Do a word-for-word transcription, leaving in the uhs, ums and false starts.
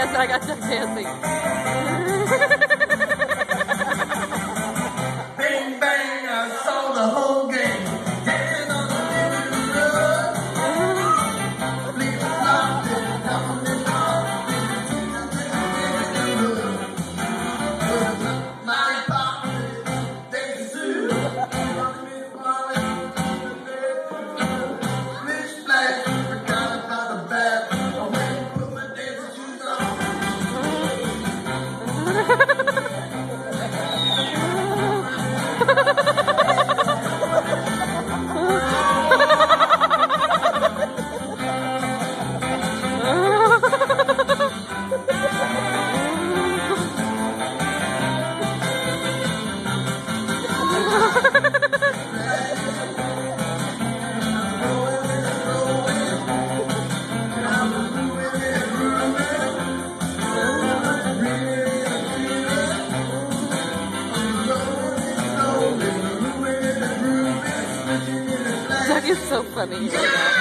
dancing. I got Chuck dancing. Bang, bang, I saw the whole game. Dancing on the living room. Please stop it, come and talk. My pop, they sue. Miss Black, forgot about the back. I went and put my dancing shoes on. Chuck is so funny.